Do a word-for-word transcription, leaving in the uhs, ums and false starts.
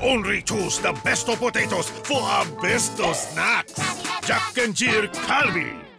only choose the best of potatoes for our best of snacks. Jack and Jill Calbee.